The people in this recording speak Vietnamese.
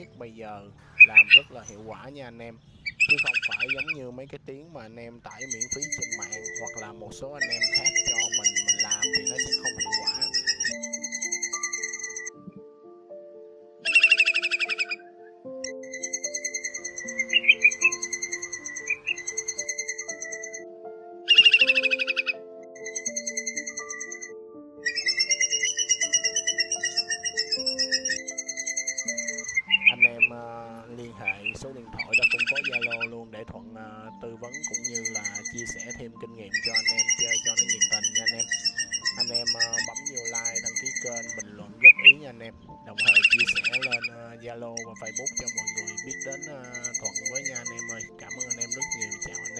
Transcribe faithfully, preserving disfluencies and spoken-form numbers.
việc bây giờ làm rất là hiệu quả nha anh em, chứ không phải giống như mấy cái tiếng mà anh em tải miễn phí trên mạng hoặc là một số anh em khác cho mình mình làm thì nó sẽ không hiệu quả. Anh em uh, liên hệ số điện thoại đó cũng có Zalo luôn để thuận uh, tư vấn cũng như là chia sẻ thêm kinh nghiệm cho anh em chơi cho nó nhiệt tình nha anh em. Anh em uh, bấm vô like, đăng ký kênh, bình luận góp ý nha anh em, đồng thời chia sẻ lên Zalo uh, và Facebook cho mọi người biết đến uh, Thuận với nha anh em ơi. Cảm ơn anh em rất nhiều, chào anh em.